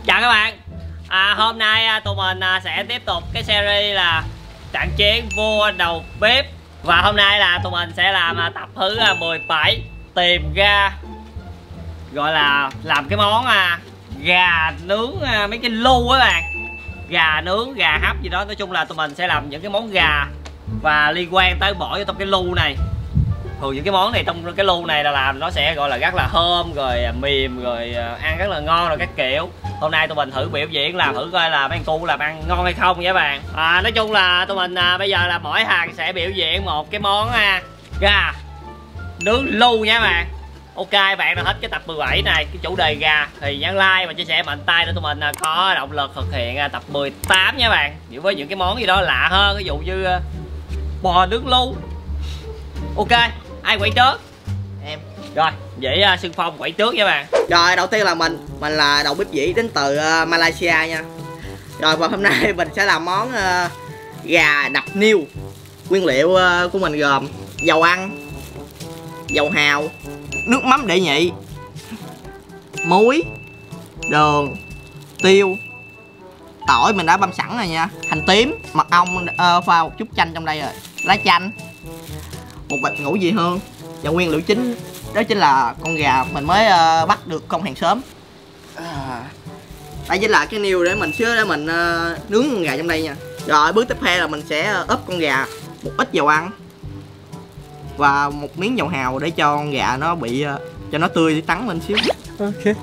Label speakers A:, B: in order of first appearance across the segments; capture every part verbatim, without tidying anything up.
A: Chào các bạn. à, Hôm nay tụi mình sẽ tiếp tục cái series là trận chiến vua đầu bếp. Và hôm nay là tụi mình sẽ làm tập thứ mười bảy, tìm ra gọi là làm cái món gà nướng mấy cái lu á bạn. Gà nướng, gà hấp gì đó. Nói chung là tụi mình sẽ làm những cái món gà và liên quan tới bỏ vô trong cái lu này. Thường những cái món này trong cái lu này là làm nó sẽ gọi là rất là thơm, rồi mềm, rồi ăn rất là ngon rồi các kiểu. Hôm nay tụi mình thử biểu diễn làm thử coi là mấy con cu làm ăn ngon hay không nha các bạn. à, Nói chung là tụi mình à, bây giờ là mỗi hàng sẽ biểu diễn một cái món à, gà nướng lu nha các bạn. Ok, bạn nào thích cái tập mười bảy này, cái chủ đề gà thì nhấn like và chia sẻ mạnh tay để tụi mình có động lực thực hiện tập mười tám nha bạn. Với những cái món gì đó lạ hơn, ví dụ như bò nướng lu. Ok, ai quay trước?
B: Em.
A: Rồi, vậy uh, Xuân Phong quay trước nha bạn.
B: Rồi, đầu tiên là mình Mình là đầu bếp Vĩ đến từ uh, Malaysia nha. Rồi, và hôm nay mình sẽ làm món uh, gà đập niêu. Nguyên liệu uh, của mình gồm dầu ăn, dầu hào, nước mắm đệ nhị, muối, đường, tiêu, tỏi mình đã băm sẵn rồi nha, hành tím, mật ong uh, pha một chút chanh trong đây rồi, lá chanh, một bịch ngũ vị hương. Và nguyên liệu chính đó chính là con gà mình mới uh, bắt được con hàng xóm. à, Đây chính là cái niêu để mình xưa để mình uh, nướng con gà trong đây nha. Rồi bước tiếp theo là mình sẽ ướp con gà một ít dầu ăn và một miếng dầu hào để cho con gà nó bị uh, cho nó tươi tắn lên xíu. Ok.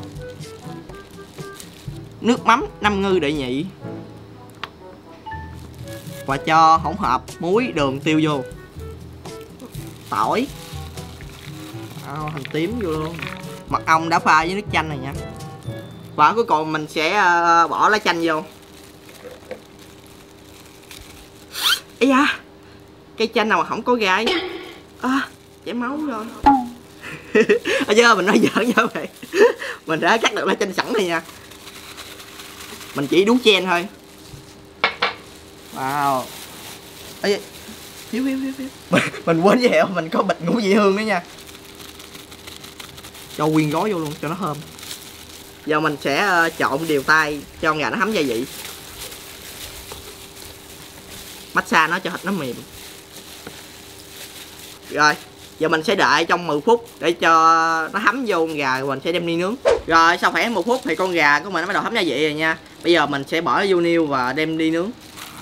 B: Nước mắm năm ngư đệ nhị và cho hỗn hợp muối, đường, tiêu vô, tỏi, hành tím vô luôn, mật ong đã pha với nước chanh này nha. Và cuối cùng mình sẽ uh, bỏ lá chanh vô. Ây da, cây chanh nào mà không có gai à, chảy máu rồi. Ở chứ mình nói giỡn nha bạn. Mình đã cắt được lá chanh sẵn này nha, mình chỉ đú chen thôi. Wow. Ê, hiếu hiếu hiếu hiếu. Mình, mình quên giới thiệu mình có bịch ngũ vị hương nữa nha. Cho nguyên gói vô luôn cho nó thơm. Giờ mình sẽ uh, trộn đều tay cho con gà nó thấm gia vị, massage nó cho thịt nó mềm. Rồi giờ mình sẽ đợi trong mười phút để cho nó thấm vô con gà, rồi mình sẽ đem đi nướng. Rồi sau khoảng một phút thì con gà của mình nó bắt đầu thấm gia vị rồi nha. Bây giờ mình sẽ bỏ nó vô niêu và đem đi nướng.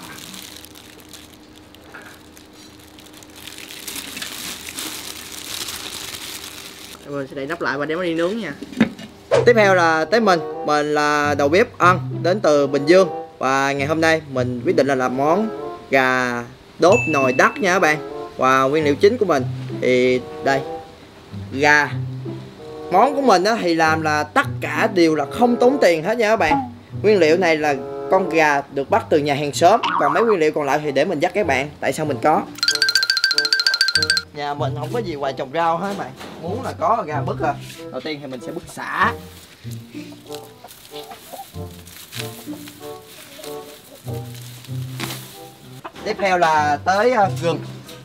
B: Mình sẽ đậy nắp lại và đem nó đi nướng nha. Tiếp theo là tới mình Mình là đầu bếp Ân đến từ Bình Dương. Và ngày hôm nay mình quyết định là làm món gà đốt nồi đất nha các bạn. Và nguyên liệu chính của mình thì đây, gà. Món của mình thì làm là tất cả đều là không tốn tiền hết nha các bạn. Nguyên liệu này là con gà được bắt từ nhà hàng xóm. Còn mấy nguyên liệu còn lại thì để mình dắt các bạn. Tại sao mình có. Nhà mình không có gì ngoài trồng rau hết bạn. Muốn là có gà bứt à. Đầu tiên thì mình sẽ bứt sả. Tiếp theo là tới uh, gừng.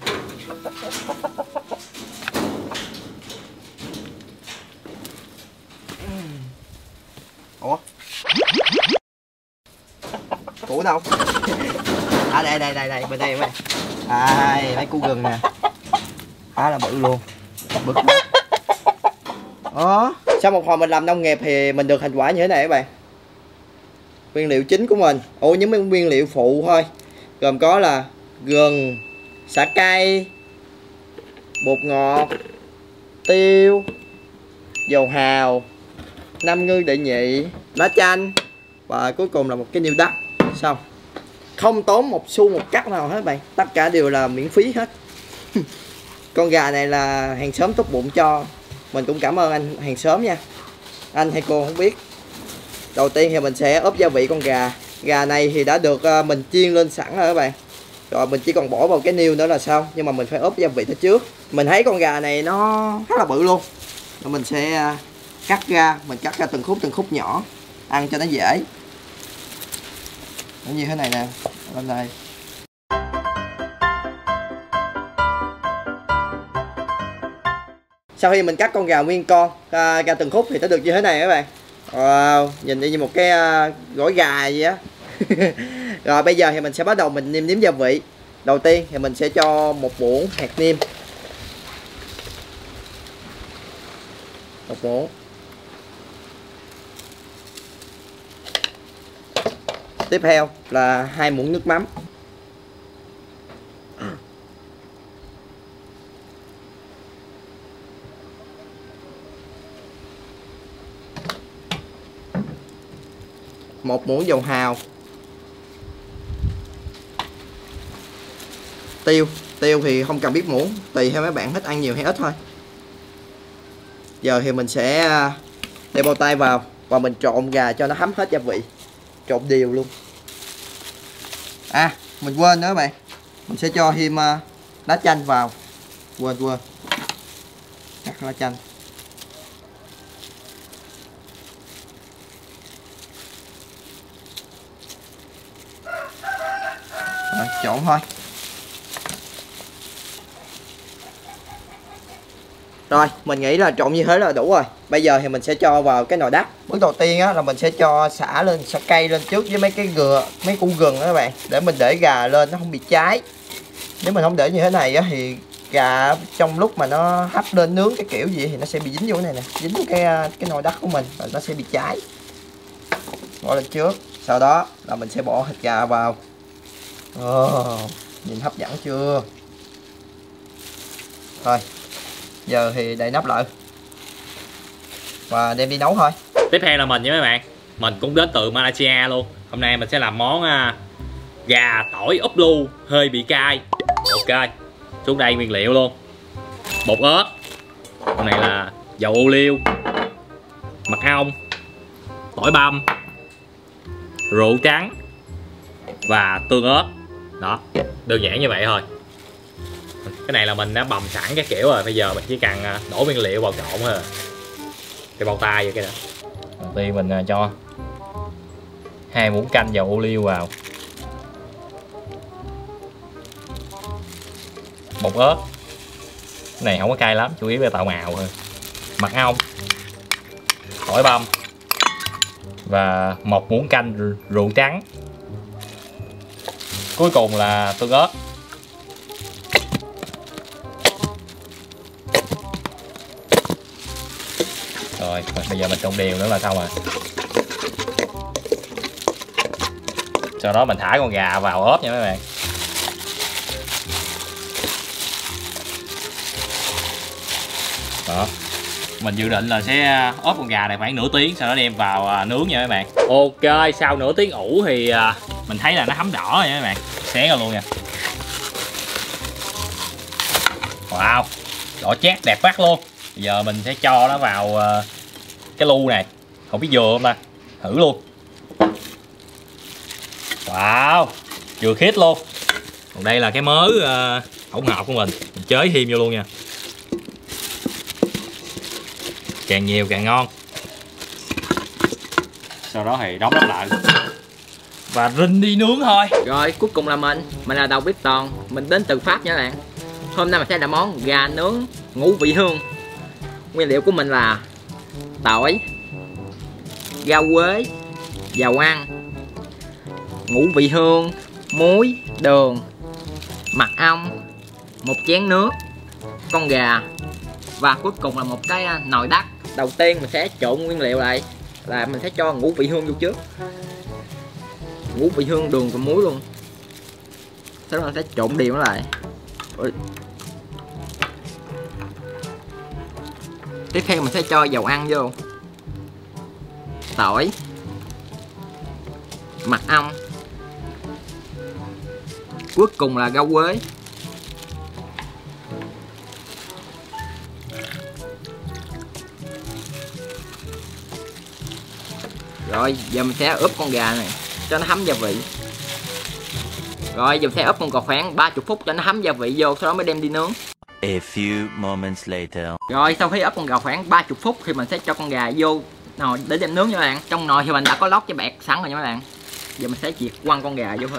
B: Ủa? Củ đâu? À đây đây đây đây bên đây bên đây. À, mấy củ gừng nè. Khá là bự luôn. Bực. Đó. Sau một hồi mình làm nông nghiệp thì mình được thành quả như thế này các bạn. Nguyên liệu chính của mình, ồ những mấy nguyên liệu phụ thôi, gồm có là gừng, sả cay, bột ngọt, tiêu, dầu hào, năm ngư đệ nhị, lá chanh và cuối cùng là một cái niêu đất. Xong. Không tốn một xu một cắc nào hết bạn, tất cả đều là miễn phí hết. Con gà này là hàng xóm tốt bụng cho. Mình cũng cảm ơn anh hàng xóm nha. Anh hay cô không biết. Đầu tiên thì mình sẽ ướp gia vị con gà. Gà này thì đã được mình chiên lên sẵn rồi các bạn. Rồi mình chỉ còn bỏ vào cái niêu nữa là xong. Nhưng mà mình phải ướp gia vị tới trước. Mình thấy con gà này nó khá là bự luôn. Rồi mình sẽ cắt ra. Mình cắt ra từng khúc từng khúc nhỏ, ăn cho nó dễ. Nó như thế này nè. Lên đây. Sau khi mình cắt con gà nguyên con ra, ra từng khúc thì nó được như thế này các bạn. Wow, nhìn như một cái uh, gói gà gì á. Rồi bây giờ thì mình sẽ bắt đầu mình nêm nếm gia vị. Đầu tiên thì mình sẽ cho một muỗng hạt nêm. Một muỗng. Tiếp theo là hai muỗng nước mắm. Một muỗng dầu hào. Tiêu, tiêu thì không cần biết muỗng, tùy theo mấy bạn thích ăn nhiều hay ít thôi. Giờ thì mình sẽ đeo bao tay vào và mình trộn gà cho nó thấm hết gia vị. Trộn đều luôn. À, mình quên nữa các bạn. Mình sẽ cho thêm lá chanh vào. Quên quên. Cắt lá chanh. Rồi, trộn thôi. Rồi, mình nghĩ là trộn như thế là đủ rồi. Bây giờ thì mình sẽ cho vào cái nồi đất. Bước đầu tiên á là mình sẽ cho xả lên, xả cây lên trước với mấy cái gừa, mấy củ gừng đó các bạn, để mình để gà lên nó không bị cháy. Nếu mình không để như thế này á thì gà trong lúc mà nó hấp lên nướng cái kiểu gì thì nó sẽ bị dính vô cái này nè, dính vô cái cái nồi đất của mình và nó sẽ bị cháy. Bỏ lên trước, sau đó là mình sẽ bỏ thịt gà vào. Oh, nhìn hấp dẫn chưa? Rồi, giờ thì đậy nắp lại và đem đi nấu thôi.
A: Tiếp theo là mình với mấy bạn, mình cũng đến từ Malaysia luôn. Hôm nay mình sẽ làm món uh, gà tỏi úp lu hơi bị cay. Ok, xuống đây nguyên liệu luôn. Bột ớt, con này là dầu ô liu, mật ong, tỏi băm, rượu trắng và tương ớt. Đó, đơn giản như vậy thôi. Cái này là mình đã bầm sẵn cái kiểu rồi, bây giờ mình chỉ cần đổ nguyên liệu vào trộn thôi. Cái bao tay vậy cái đó. Đầu tiên mình cho hai muỗng canh dầu ô liu vào, bột ớt, cái này không có cay lắm, chủ yếu là tạo màu thôi, mật ong, tỏi băm và một muỗng canh rượu trắng, cuối cùng là tương ớt. Rồi, bây giờ mình trộn đều nữa là xong rồi. Sau đó mình thả con gà vào ốp nha mấy bạn. Đó. Mình dự định là sẽ ốp con gà này khoảng nửa tiếng, sau đó đem vào nướng nha mấy bạn. Ok, sau nửa tiếng ủ thì mình thấy là nó thấm đỏ rồi nha mấy bạn. Xé ra luôn nha. Wow, đỏ chát đẹp mắt luôn. Bây giờ mình sẽ cho nó vào cái lu này, không biết vừa không ta, thử luôn. Wow, vừa khít luôn. Còn đây là cái mớ uh, hỗn hợp của mình, mình chế thêm vô luôn nha. Càng nhiều càng ngon. Sau đó thì đóng nắp lại và rinh đi nướng thôi.
C: Rồi cuối cùng là mình, mình là Đầu Bếp Toàn, mình đến từ Pháp nha các bạn. Hôm nay mình sẽ làm món gà nướng ngũ vị hương. Nguyên liệu của mình là tỏi, rau quế, dầu ăn, ngũ vị hương, muối, đường, mật ong, một chén nước, con gà và cuối cùng là một cái nồi đất. Đầu tiên mình sẽ trộn nguyên liệu lại, là mình sẽ cho ngũ vị hương vô trước, ngũ vị hương, đường và muối luôn. Sau đó mình sẽ trộn đều nó lại. Ui. Tiếp theo mình sẽ cho dầu ăn vô, tỏi, mật ong, cuối cùng là rau quế. Rồi giờ mình sẽ ướp con gà này cho nó thấm gia vị. Rồi giờ mình sẽ ướp con gà khoảng ba mươi phút cho nó thấm gia vị vô, sau đó mới đem đi nướng.
D: A few moments later.
C: Rồi sau khi ướp con gà khoảng ba mươi phút thì mình sẽ cho con gà vô nồi để đem nướng nha các bạn. Trong nồi thì mình đã có lót cho bẹt sẵn rồi nha các bạn. Giờ mình sẽ chỉ quăng con gà vô thôi.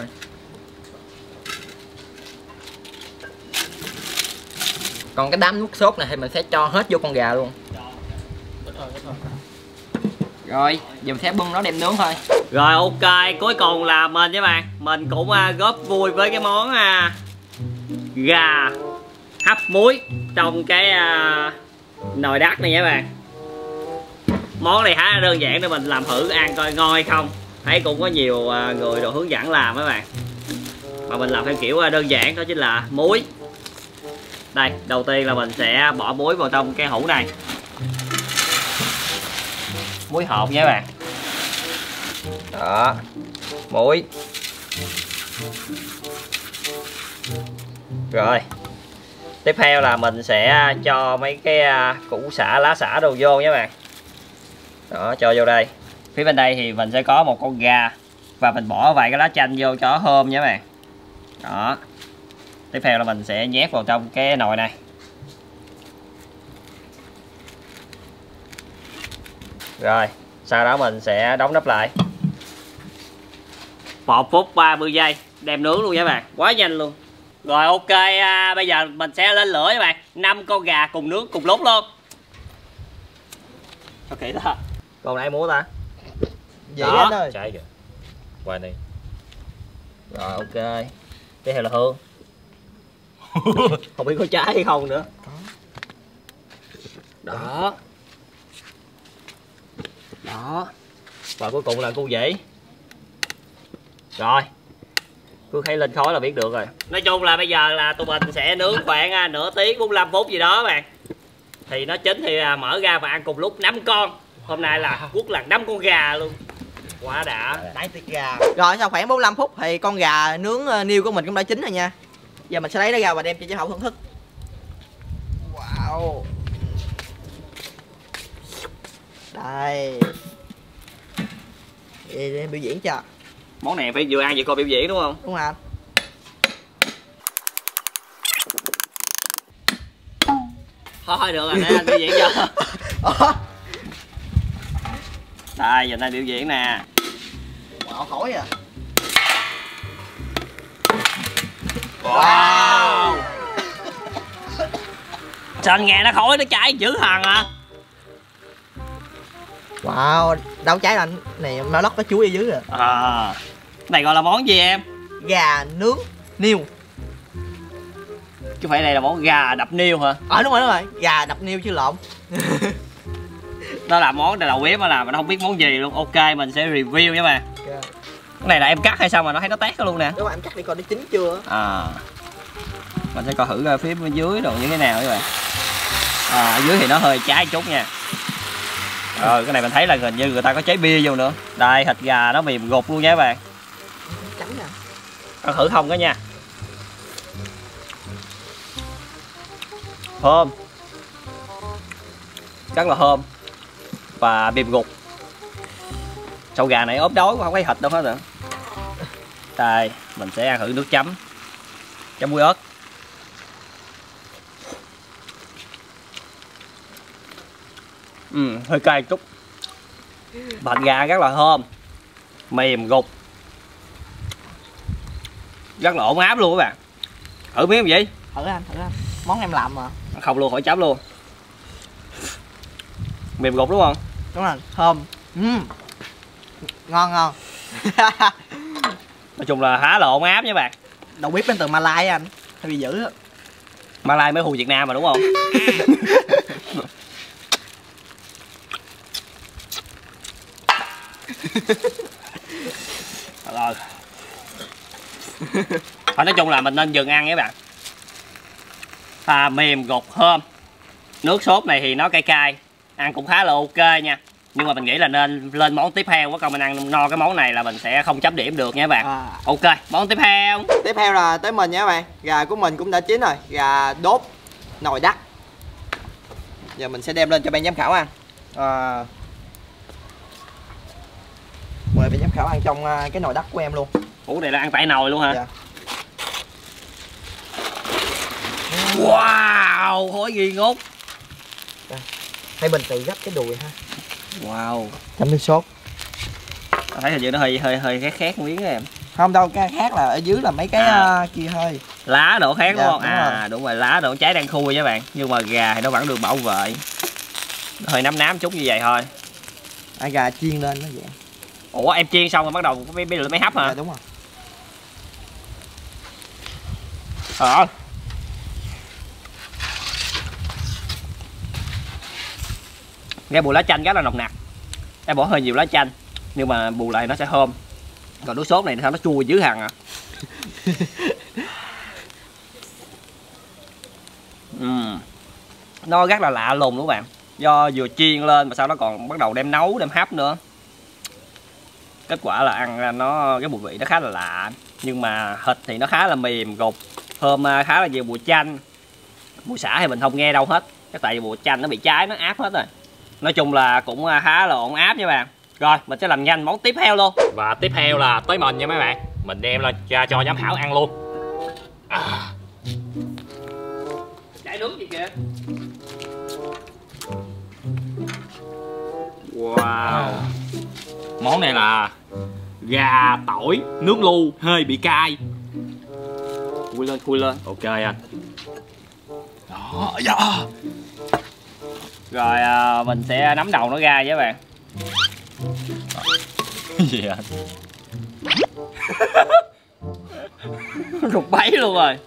C: Còn cái đám nước sốt này thì mình sẽ cho hết vô con gà luôn. Rồi, dùng sẽ bưng nó đem nướng thôi.
A: Rồi ok, cuối cùng là mình với bạn, mình cũng uh, góp vui với cái món uh, gà hấp muối trong cái uh, nồi đất này nha bạn. Món này khá là đơn giản để mình làm thử ăn coi ngon hay không. Thấy cũng có nhiều uh, người đồ hướng dẫn làm các bạn. Mà mình làm theo kiểu uh, đơn giản đó chính là muối. Đây, đầu tiên là mình sẽ bỏ muối vào trong cái hũ này. Muối hột nha các bạn. Đó, muối. Rồi tiếp theo là mình sẽ cho mấy cái củ sả, lá sả đồ vô nhé bạn. Đó, cho vô đây. Phía bên đây thì mình sẽ có một con gà và mình bỏ vài cái lá chanh vô cho thơm nhé bạn. Đó. Tiếp theo là mình sẽ nhét vào trong cái nồi này. Rồi, sau đó mình sẽ đóng nắp lại. Một phút ba mươi giây đem nướng luôn nha các bạn, quá nhanh luôn. Rồi ok, à, bây giờ mình sẽ lên lửa các bạn, năm con gà cùng nướng cùng lúc luôn. Ok đó. Còn ai muốn ta?
B: Vậy anh ơi.
A: Cháy kìa. Qua đây. Rồi ok. Tiếp theo là hương. Không biết có cháy hay không nữa. Đó. Đó. Và cuối cùng là cu dĩ. Rồi, cứ thấy lên khói là biết được rồi. Nói chung là bây giờ là tụi mình sẽ nướng khoảng nửa tiếng bốn mươi lăm phút gì đó bạn. Thì nó chín thì mở ra và ăn cùng lúc năm con. Hôm nay là quất là năm con gà luôn. Quá đã.
B: Đáy tiết gà. Rồi sau khoảng bốn mươi lăm phút thì con gà nướng niêu của mình cũng đã chín rồi nha. Giờ mình sẽ lấy nó ra và đem cho chị Hậu thưởng thức. Wow. Đây. Để biểu diễn cho.
A: Món này phải vừa ăn vừa coi biểu diễn đúng không?
B: Đúng rồi anh.
A: Thôi được rồi, để anh biểu diễn cho. Đây, giờ anh biểu diễn nè.
B: Wow, khói à.
A: Wow. Sao anh nghe nó khói nó cháy dữ hằn à?
B: Wow, đâu cháy anh. Này nó lót có chuối ở dưới rồi.
A: À, này gọi là món gì em?
B: Gà nướng niêu.
A: Chứ phải đây là món gà đập niêu hả?
B: Ờ đúng rồi đúng rồi, gà đập niêu chứ lộn.
A: Đó là món đầu bếp mà làm mà nó không biết món gì luôn. Ok, mình sẽ review nha bạn.
B: Okay.
A: Cái này là em cắt hay sao mà nó thấy nó tét luôn nè?
B: Đúng rồi, em cắt đi coi nó chín chưa.
A: À, mình sẽ coi thử phía bên dưới đồ như thế nào các bạn. À, ở dưới thì nó hơi cháy chút nha. Rồi cái này mình thấy là hình như người ta có cháy bia vô nữa. Đây, thịt gà nó mềm gục luôn nha các bạn.
B: Trắng nè.
A: Ăn thử không đó nha. Thơm. Rất là thơm. Và mềm gục. Sầu gà này ốp đói không thấy thịt đâu hết nữa. Đây, mình sẽ ăn thử nước chấm. Chấm muối ớt. Ừ, hơi cay chút. Thịt gà rất là thơm, mềm gục, rất là ổn áp luôn các bạn. Thử miếng gì?
B: Thử anh, thử anh. Món em làm mà.
A: Không luôn, khỏi chấm luôn. Mềm gục đúng không?
B: Đúng rồi, thơm. Uhm. Ngon ngon.
A: Nói chung là khá là ổn áp nha bạn.
B: Đầu bếp đến từ Malai anh. Hơi bị dữ á.
A: Malai mới hù Việt Nam mà đúng không? Rồi. Thôi nói chung là mình nên dừng ăn nha các bạn. À, mềm gục thơm. Nước sốt này thì nó cay cay, ăn cũng khá là ok nha. Nhưng mà mình nghĩ là nên lên món tiếp theo, có công mình ăn no cái món này là mình sẽ không chấm điểm được nha các bạn. À. Ok, món tiếp theo.
B: Tiếp theo là tới mình nha các bạn. Gà của mình cũng đã chín rồi, gà đốt nồi đất. Giờ mình sẽ đem lên cho ban giám khảo ăn. À, mời ban giám khảo ăn trong cái nồi đất của em luôn.
A: Ủa này là ăn tại nồi luôn hả?
B: Dạ.
A: Wow, khói ghi ngút.
B: Hai bên tự gấp cái đùi ha.
A: Wow.
B: Chấm nước sốt.
A: Tôi thấy hình như nó hơi hơi hơi khét khét miếng đó em.
B: Không đâu, cái khác là ở dưới là mấy cái à. uh, kia thôi.
A: Lá độ khác
B: dạ,
A: đúng không?
B: Đúng
A: à
B: rồi.
A: Đúng rồi, lá độ cháy đang khui nha bạn. Nhưng mà gà thì nó vẫn được bảo vệ. Nó hơi nắm nám chút như vậy thôi.
B: À, gà chiên lên nó vậy.
A: Ủa em chiên xong rồi bắt đầu mới mới, mới hấp hả?
B: Dạ, đúng rồi.
A: Ờ. Nghe mùi lá chanh rất là nồng nặc. Em bỏ hơi nhiều lá chanh nhưng mà bù lại nó sẽ thơm. Còn nước sốt này sao nó chua dữ hằn à. uhm. Nó rất là lạ lùng đúng không bạn. Do vừa chiên lên mà sao nó còn bắt đầu đem nấu đem hấp nữa. Kết quả là ăn ra nó cái mùi vị nó khá là lạ. Nhưng mà thịt thì nó khá là mềm gục, thơm khá là nhiều mùi chanh. Mùi xả thì mình không nghe đâu hết. Cái tại vì mùi chanh nó bị cháy nó áp hết rồi. Nói chung là cũng khá là ổn áp nha bạn. Rồi mình sẽ làm nhanh món tiếp theo luôn.
C: Và tiếp theo là tới mình nha mấy bạn. Mình đem lên cho, cho giám khảo ăn luôn. À.
A: Chảy nước gì kìa. Wow.
C: Món này là gà tỏi nước lu hơi bị cay.
A: Khui lên khui lên.
C: Ok anh. Đó, dạ.
A: Rồi à, mình sẽ nắm đầu nó ra với bạn.
C: Gì anh?
A: Rụt bấy luôn rồi.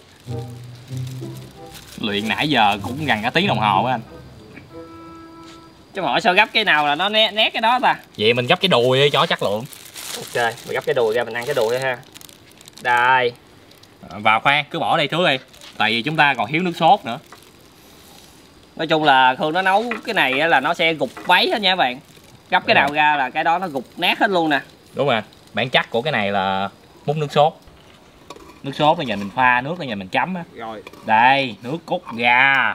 C: Luyện nãy giờ cũng gần cả tiếng đồng hồ á anh.
A: Chứ hỏi sao gấp cái nào là nó né, né cái đó ta.
C: Vậy mình gấp cái đùi đi cho chắc lượng.
A: Ok, mình gấp cái đùi ra mình ăn cái đùi ha. Đây.
C: Vào khoan, cứ bỏ đây thứ đi. Tại vì chúng ta còn thiếu nước sốt nữa.
A: Nói chung là Khương nó nấu cái này là nó sẽ gục bấy hết nha các bạn. Gấp cái nào ra là cái đó nó gục nát hết luôn nè.
C: Đúng rồi, bản chất của cái này là múc nước sốt. Nước sốt bây giờ mình pha nước bây giờ mình chấm á.
A: Rồi.
C: Đây, nước cốt gà.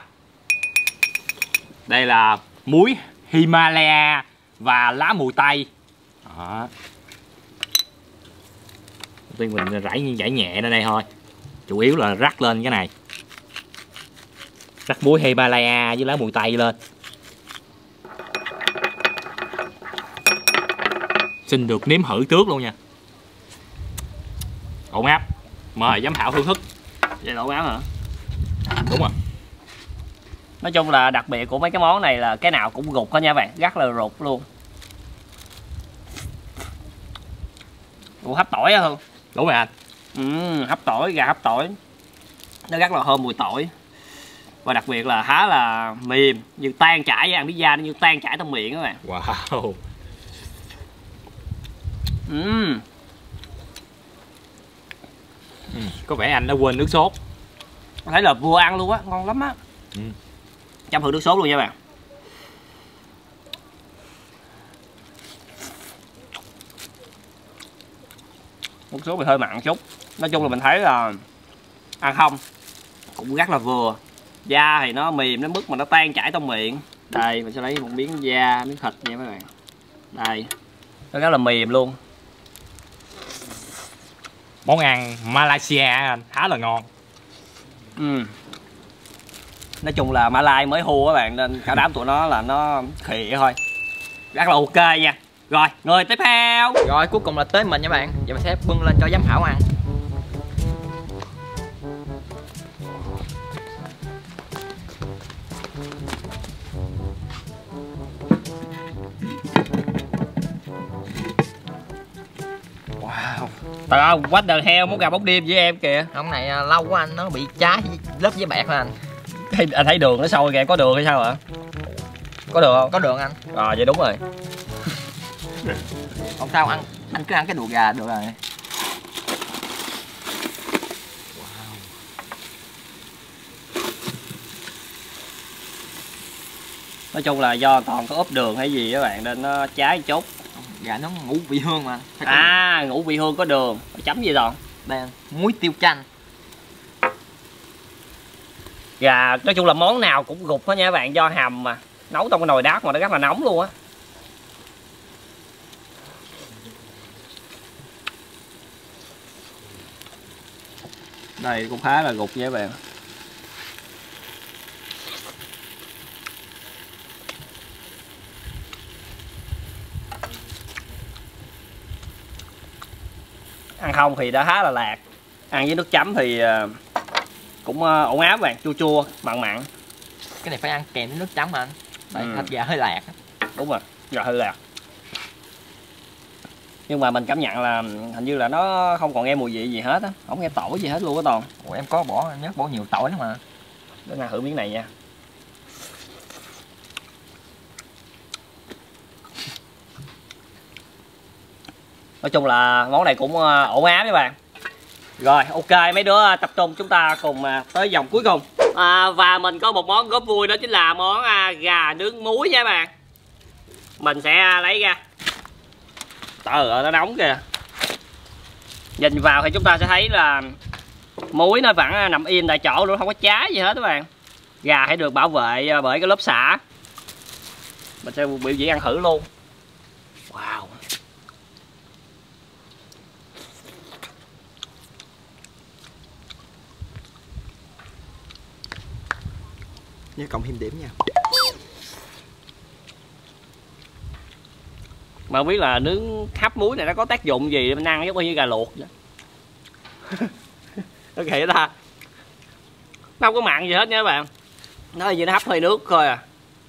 C: Đây là muối Himalaya và lá mùi tây. Đó. Đầu tiên mình rải rải nhẹ lên đây thôi. Chủ yếu là rắc lên cái này. Rắc muối Himalaya với lá mùi tây lên. Xin được nếm thử trước luôn nha. Ổn áp. Mời giám khảo thưởng thức.
A: Vậy là ổn áp hả?
C: Đúng rồi.
A: Nói chung là đặc biệt của mấy cái món này là cái nào cũng gục hết nha bạn. Rất là rụt luôn. Ủa hấp tỏi á Hương?
C: Đúng rồi anh.
A: Ừ, hấp tỏi, gà hấp tỏi. Nó rất là thơm mùi tỏi. Và đặc biệt là khá là mềm. Như tan chảy, ăn pizza nó như tan chảy trong miệng các bạn.
C: Wow.
A: Uhm.
C: Ừ, có vẻ anh đã quên nước sốt.
A: Thấy là vừa ăn luôn á, ngon lắm á.
C: Ừ.
A: Chăm thử nước sốt luôn nha bạn. Nước sốt thì hơi mặn chút. Nói chung là mình thấy là ăn không cũng rất là vừa. Da thì nó mềm đến mức mà nó tan chảy trong miệng. Đây mình sẽ lấy một miếng da, miếng thịt nha các bạn. Đây. Nó rất là mềm luôn.
C: Món ăn Malaysia anh, khá là ngon.
A: Ừ. Nói chung là Mã Lai mới hô các bạn nên cả đám tụi nó là nó khịa thôi. Rất là ok nha. Rồi, người tiếp theo.
C: Rồi cuối cùng là tới mình nha bạn. Giờ mình sẽ bưng lên cho giám khảo ăn.
A: Wow. Trời ơi, what the hell, muốn gà bóng đêm với em kìa.
C: Hôm này lâu quá anh, nó bị trái lớp với bẹt thôi anh.
A: Thấy, anh thấy đường nó sâu kìa, có đường hay sao hả? Có đường không?
C: Có đường anh.
A: Rồi vậy đúng rồi.
C: Không sao ăn, anh cứ ăn cái đùi gà được rồi.
A: Nói chung là do còn có ốp đường hay gì các bạn nên nó cháy chút.
C: Gà nó ngũ vị hương mà.
A: À, ngũ vị hương có đường. Chấm gì rồi?
C: Đây anh, muối tiêu chanh.
A: Gà nói chung là món nào cũng gục hết nha các bạn, do hầm mà nấu trong cái nồi đá mà nó rất là nóng luôn á. Đây cũng khá là gục nha các bạn. Ăn không thì đã khá là lạc. Ăn với nước chấm thì cũng ổn áp bạn, chua chua, mặn mặn.
C: Cái này phải ăn kèm với nước chấm anh. Tại
A: ừ.
C: thịt gà hơi lạc.
A: Đúng rồi, gà hơi lạc. Nhưng mà mình cảm nhận là hình như là nó không còn nghe mùi vị gì hết á, không nghe tỏi gì hết luôn á Toàn.
C: Ủa, em có bỏ, em nhớ bỏ nhiều tỏi lắm mà.
A: Để ăn thử miếng này nha. Nói chung là món này cũng ổn áp các bạn. Rồi ok, mấy đứa tập trung chúng ta cùng tới vòng cuối cùng. À, và mình có một món góp vui, đó chính là món à, gà nướng muối nha các bạn. Mình sẽ lấy ra. Trời ơi nó nóng kìa. Nhìn vào thì chúng ta sẽ thấy là muối nó vẫn nằm yên tại chỗ luôn, không có cháy gì hết các bạn. Gà hãy được bảo vệ bởi cái lớp xả. Mình sẽ biểu diễn ăn thử luôn. Wow.
B: Nhớ cộng thêm điểm nha.
A: Mà không biết là nướng hấp muối này nó có tác dụng gì mình ăn giống như gà luộc vậy. Nó kỳ ta. Nó không có mặn gì hết nha các bạn. Nó như nó hấp hơi nước thôi à.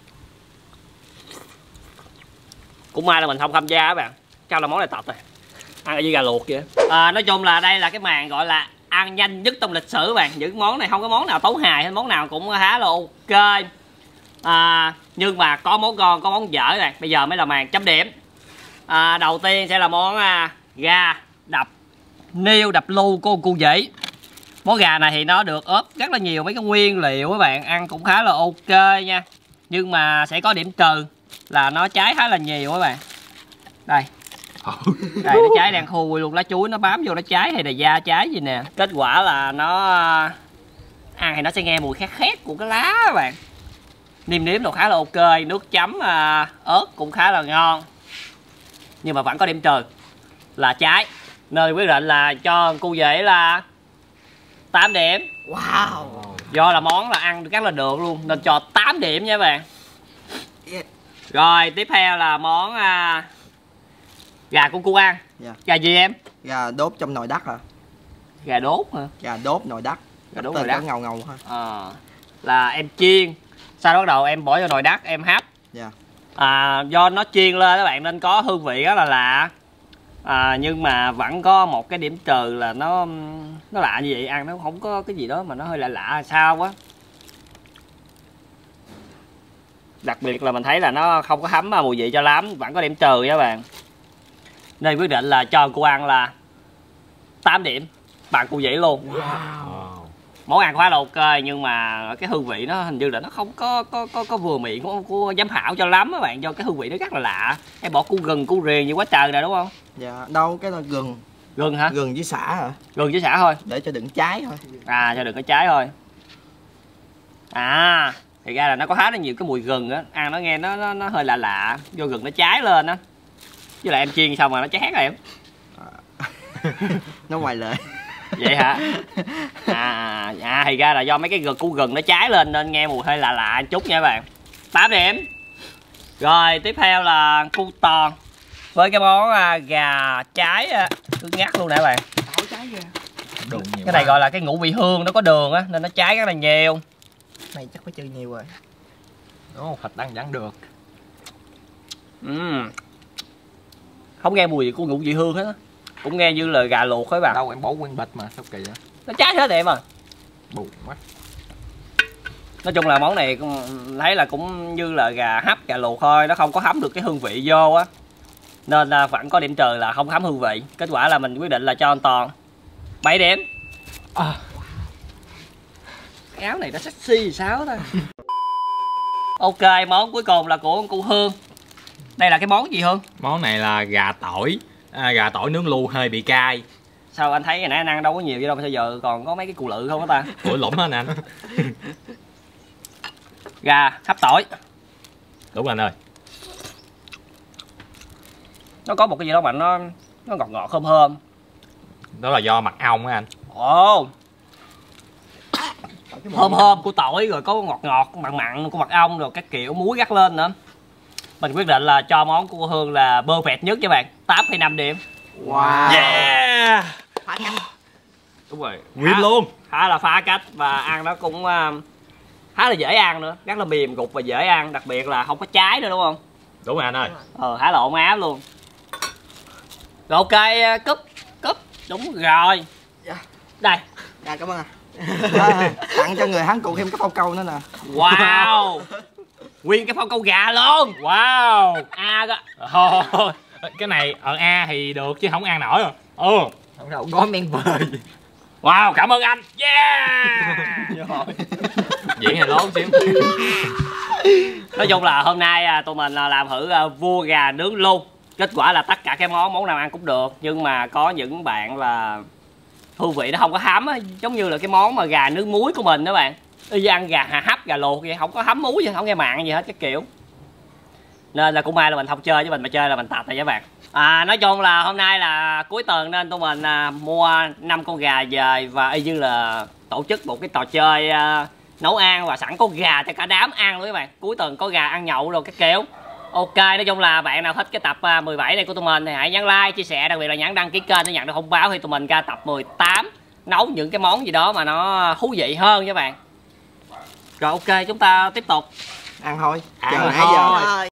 A: Cũng may là mình không tham gia các bạn. Chắc là món này tập rồi. Ăn như gà luộc vậy. À, nói chung là đây là cái màn gọi là ăn nhanh nhất trong lịch sử các bạn. Những món này không có món nào tấu hài hay món nào cũng khá là ok. À, nhưng mà có món ngon có món dở các bạn. Bây giờ mới là màn chấm điểm. À, đầu tiên sẽ là món à, gà đập niêu đập lu của cô dĩ. Món gà này thì nó được ốp rất là nhiều mấy cái nguyên liệu các bạn, ăn cũng khá là ok nha. Nhưng mà sẽ có điểm trừ là nó cháy khá là nhiều các bạn. Đây. Đây nó cháy đang khui luôn, lá chuối nó bám vô nó cháy hay là da cháy gì nè. Kết quả là nó ăn thì nó sẽ nghe mùi khét khét của cái lá các bạn. Nêm nếm đồ khá là ok, nước chấm à, ớt cũng khá là ngon. Nhưng mà vẫn có điểm trừ là cháy. Nên quyết định là cho cô dễ là tám điểm.
B: Wow.
A: Do là món là ăn rất là được luôn nên cho tám điểm nha các bạn. Rồi tiếp theo là món à, gà của cô ăn.
B: Yeah.
A: Gà gì em?
B: Gà đốt trong nồi đất hả?
A: Gà đốt hả?
B: Gà đốt nồi đất.
A: Gà đốt
B: Tên
A: nồi đất.
B: ngầu ngầu ha.
A: À, là em chiên. Sau đó bắt đầu em bỏ vô nồi đất em hấp.
B: Yeah.
A: À, do nó chiên lên các bạn nên có hương vị rất là lạ. À, nhưng mà vẫn có một cái điểm trừ là nó nó lạ như vậy, ăn nó không có cái gì đó mà nó hơi lạ lạ sao quá. Đặc biệt là mình thấy là nó không có thấm mùi vị cho lắm, vẫn có điểm trừ nha các bạn. Nên quyết định là cho cô ăn là tám điểm bằng cô dĩ luôn.
C: Wow.
A: Món ăn khá là ok nhưng mà cái hương vị nó hình như là nó không có có có, có vừa miệng của, của giám khảo cho lắm các bạn, do cái hương vị nó rất là lạ. Em bỏ củ gừng củ riềng như quá trời nè đúng không?
B: Dạ, đâu cái là gừng.
A: Gừng hả?
B: Gừng với sả hả?
A: Gừng với sả thôi.
B: Để cho đừng cháy thôi.
A: À cho đừng có cháy thôi. À thì ra là nó có khá là nhiều cái mùi gừng á, ăn nó nghe nó nó, nó hơi lạ lạ, do gừng nó cháy lên á. Với lại em chiên xong mà nó cháy rồi em.
B: Nó ngoài lệ.
A: Vậy hả? À, à thì ra là do mấy cái gừng củ gừng nó cháy lên nên nghe mùi hơi lạ lạ chút nha các bạn. tám điểm. Rồi tiếp theo là cu tòn với cái món à, gà cháy à, cứ ngắt luôn nè các bạn.
B: Tỏi cháy kìa.
C: Đường nhiều
A: Cái này
C: quá.
A: gọi là cái ngũ vị hương, nó có đường á nên nó cháy rất là nhiều.
B: Này chắc phải chơi nhiều rồi.
C: Ồ, thịt đang vẫn được.
A: Uhm. Không nghe mùi gì của ngũ vị hương hết á. Cũng nghe như là gà luộc thôi bạn.
C: Đâu em bỏ nguyên bịch mà sao kỳ vậy?
A: Nó cháy hết em à.
C: Buồn quá.
A: Nói chung là món này thấy là cũng như là gà hấp gà luộc thôi, nó không có thấm được cái hương vị vô á. Nên là vẫn có điểm trừ là không thấm hương vị. Kết quả là mình quyết định là cho anh Toàn bảy điểm. À. Cái áo này nó sexy thì sao ta. Ok, món cuối cùng là của cô Hương. Đây là cái món gì Hương?
C: Món này là gà tỏi. À, gà tỏi nướng lu hơi bị cay.
A: Sao anh thấy ngày nãy anh ăn đâu có nhiều vậy đâu, sao giờ còn có mấy cái củ lự không á ta?
C: Ủa lủng hả anh?
A: Gà hấp tỏi.
C: Đúng anh ơi.
A: Nó có một cái gì đó mà nó nó ngọt ngọt thơm thơm.
C: Đó là do mật ong á anh.
A: Ồ. Thơm thơm của tỏi rồi có ngọt ngọt mặn mặn của mật ong rồi các kiểu muối gắt lên nữa. Mình quyết định là cho món của cô Hương là perfect nhất cho bạn, tám phẩy năm điểm.
B: Wow.
A: Yeah.
B: Phá cách.
A: Đúng rồi.
C: Win luôn.
A: Khá là phá cách và ăn nó cũng uh, khá là dễ ăn nữa, rất là mềm gục và dễ ăn, đặc biệt là không có cháy nữa đúng không?
C: Đúng rồi anh ơi.
A: Ờ khá là ổn áp luôn. Rồi ok, cúp cúp đúng rồi.
B: Dạ.
A: Đây.
B: Dạ cảm ơn à. À, tặng cho người hắn cụ thêm cái phao câu nữa nè.
A: Wow. Nguyên cái phao câu gà luôn.
E: Wow.
A: A đó.
E: Thôi, cái này ở A thì được chứ không ăn nổi rồi. Ừ.
C: Không đâu gói men vời.
E: Wow, cảm ơn anh. Yeah. Diễn này lố xíu.
A: Nói chung là hôm nay à, tụi mình là làm thử à, vua gà nướng luôn. Kết quả là tất cả cái món món nào ăn cũng được, nhưng mà có những bạn là hương vị nó không có hấm á, giống như là cái món mà gà nướng muối của mình đó bạn. Y ăn gà hà hấp, gà luộc vậy không có hấm muối gì, không nghe mặn gì hết cái kiểu. Nên là cũng may là mình không chơi với mình mà chơi là mình tập rồi các bạn. À, nói chung là hôm nay là cuối tuần nên tụi mình à, mua năm con gà về và y như là tổ chức một cái trò chơi à, nấu ăn và sẵn có gà cho cả đám ăn luôn các bạn. Cuối tuần có gà ăn nhậu rồi cái kiểu. Ok, nói chung là bạn nào thích cái tập mười bảy này của tụi mình thì hãy nhấn like, chia sẻ, đặc biệt là nhấn đăng ký kênh để nhận được thông báo khi tụi mình ra tập mười tám nấu những cái món gì đó mà nó thú vị hơn các bạn. Rồi ok, chúng ta tiếp tục
B: Ăn thôi.
A: Ăn
B: Chờ
A: thôi.
B: nãy giờ.